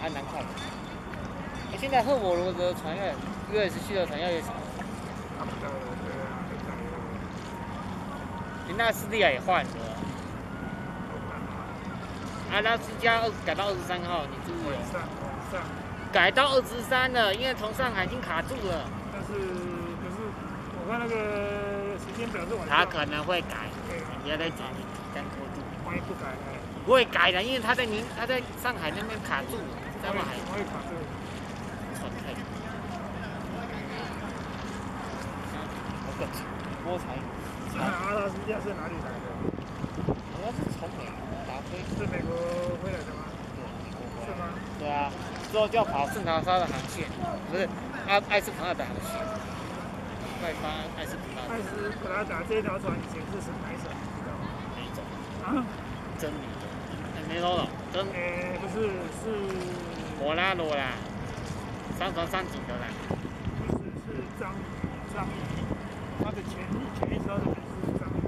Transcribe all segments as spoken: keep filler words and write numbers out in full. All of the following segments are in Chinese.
蛮难看的。欸、现在赫伯罗的船越 U S 系的船越来越少。林纳斯利亚也换了。阿拉斯加改到二十三号，你注意哦。改到二十三了，因为从上海已经卡住了。 但是可是我看那个时间表是晚上。 他可能会改，你要再找你单拖住。 万一不改呢？ 不会改的，因为他在宁他在上海那边卡住了，上海会卡住。 船太多。好个波才。 阿拉斯加是哪里来的？ 好像是从美国打飞， 是美国回来的吗？ 对，美国回来。 是吗？ 对啊，之后就要跑圣淘沙的航线，不是阿艾斯普纳的航线，外发艾斯普纳。 艾斯普纳达这条船以前是什么哪一种？ 哪一种？ 啊？ 真理的，哎，没有了，真。 诶，不是，是。 摩拉罗啦，上船上井的啦。 不是，是张张仪，他的前前一艘的名字是张仪。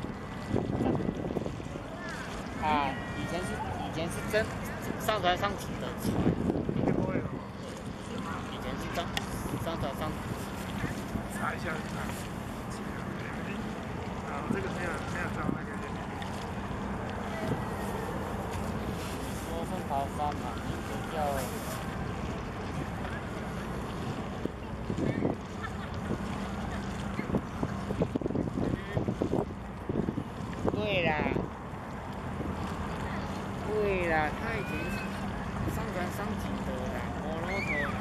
啊，以前是以前是真上船上井的船。 应该不会了。 以前是上上船上。 查一下看。啊，这个没有没有找那个。 说圣淘沙嘛，名字叫。对啦，对啦，他以前是上船上井的啦，摩洛哥。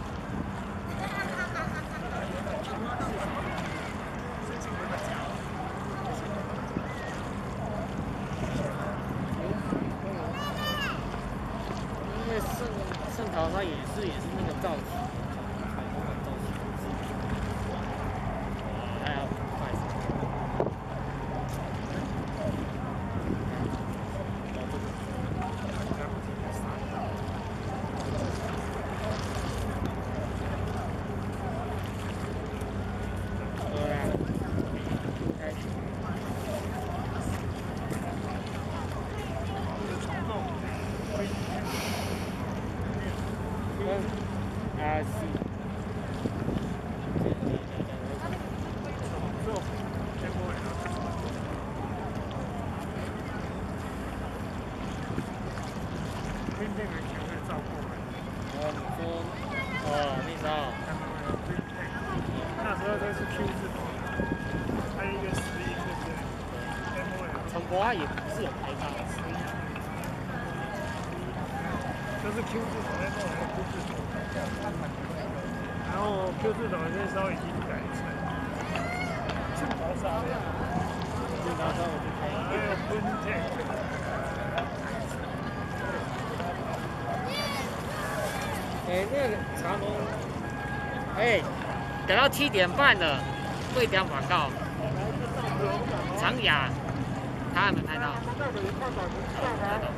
因为圣圣淘沙也是也是那个造型，采购的造型。还要快速。啊是。 天天很强的照顾嘛。 哦，你说，哦，那时候。 那时候都是 Q 字头，还有一个十一，对不对？ 从国外也不是有开发十一， 都是 Q 字头，那时候还有 Q 字头。然后 Q 字头那时候已经改成圣淘沙了。 圣淘沙我就开。 还有 Puntek。 哎，那个长隆，哎，等到七点半了，对讲广告。长雅，他还没拍到。拍到。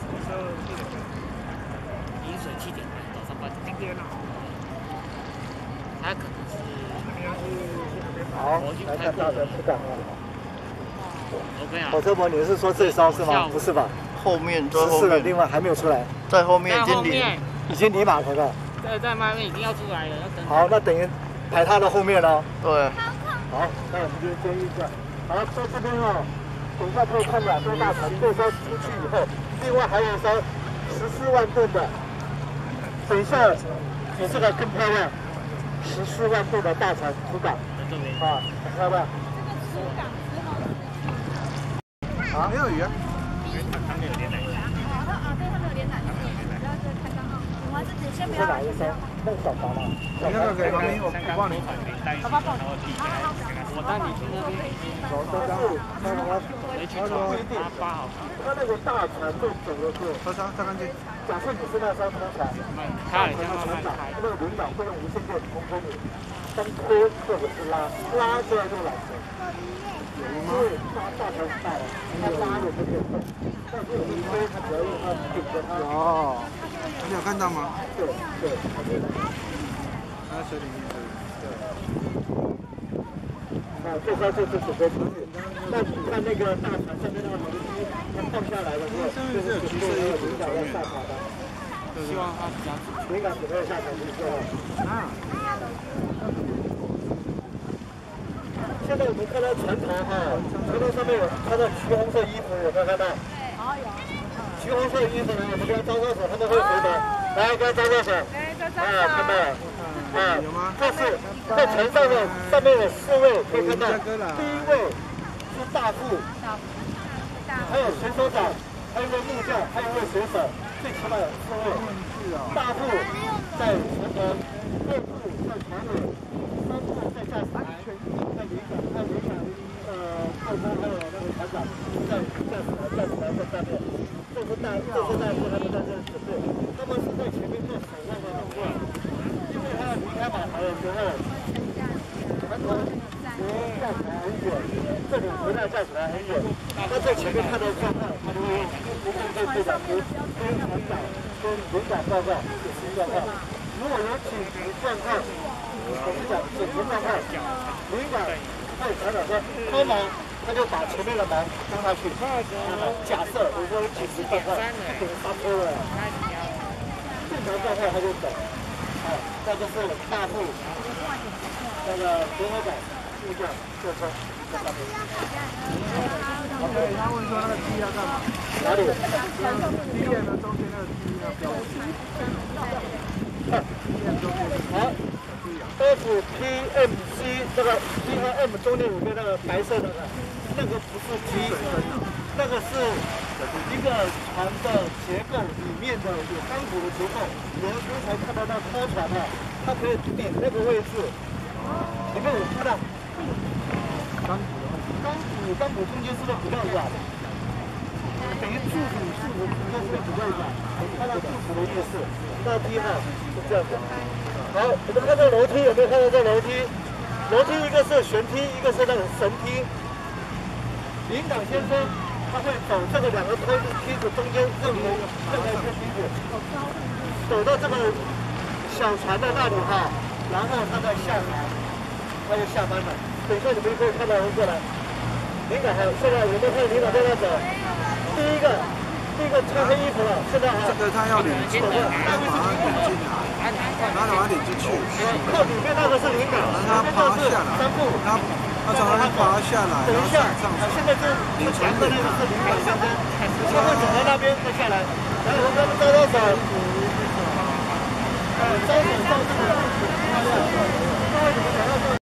饮水七点半，早上八点。 今天啊。 他可能是。 好，来看大神出港了。 OK 啊。 火车模，你是说这艘是吗？不是吧？ 后面在后面。是的，另外还没有出来。 在后面已经离。 已经离码头了。 在在外面已经要出来了，要等。 好，那等于排他的后面了。 对。 好，那我们就先预算。好，在这边哦，等一下可以看两艘大船，这艘出去以后，另外还有一艘十四万吨的，等一下比这个更漂亮，十四万吨的大船出港。啊，很漂亮。 出港之后。啊，没有鱼啊。 他没有连奶。 啊啊，对，他没有连奶。不要再开张号，我还是先不要。 是哪一艘？那个小船吗？ 那个可以，旁边我我帮你。 好吧，帮我递。我带你去那边。 走，走，走。 没去走，八八号。 他那个大船在走的时候， 车厢再看去。 假设你是那艘拖船， 他很像慢慢开。 那个轮长会用无线电通通你，当拖或者是拉，拉出来就缆绳。因为拉大船很大了，他拉也不可以动，但是有一推他只要用它顶着它。 哦，你有看到吗？ 对对，他对。 他在水里面。 对。啊，这艘就是准备出去。那你看那个大船上面那个轮机，它放下来的时候，就是准备那个轮长要下船的。 对希望他这样子。 领导准备下场去做。啊。现在我们看到船头哈，船头上面有穿着橘红色衣服，有没有看到？好有。橘红色衣服呢，我们跟他招招手，他们会回答。来，跟他招招手。啊，看到了。啊，这是在船上呢，上面有四位，可以看到，第一位是大副，还有水手长，还有一位木匠，还有一位水手，最起码有四位。大副在船头，二副在船尾，三副在驾驶台，在领导，还有领导，呃，后方还有那个船长在驾驶台，驾驶台在下面。这是大，这是大副他们在这里准备，他们是在前面做手上的动作。他要离开码头的时候，船头离驾驶台很远，这里离那驾驶台很远。他在前面看到状况，他就会用不共队队长跟跟船长跟领导报告紧急状况。如果有紧急状况，我们讲紧急状况，领导对船长说开门，他就把前面的门让他去。假设比如说有紧急状况，他可能刹车了，正常状况他就走。啊，这就是大副，那个联合长、木匠、货车在上面。OK， 他问说那个鸡要干嘛？哪里？第一眼的中间那个鸡要标识。好 ，F P M C 这个 P 和 M 中间里面那个白色那个，那个不是鸡，那个是。一个船的结构里面的有钢骨的结构，我们刚才看到那拖船啊，它可以顶那个位置，里面有看到钢骨的位置，钢骨钢骨中间是不是比较软？等于柱子柱子中间是不是比较软？看到柱子的意思。那第一号是这样子。好，我们看到楼梯有没有看到这楼梯？楼梯一个是悬梯，一个是那个绳梯。领导先生。他会走这个两个推梯子中间任何任何一个梯子，走到这个小船的那里哈，然后他再下船，他就下班了。等一下你们可以看到人过来，领导还有现在有没有看到领导在那走？第一个，第一个穿黑衣服了，现在哈。 这个他要领进来，他把他领进来，他把他领进去。 靠里面那个是领导， 让他爬下来，他。他从那边爬下来，然后上上船。 现在就领船的那个是领导先生，他会走到那边再下来，然后他们招招手，呃，招手上这个，各位你们想要做。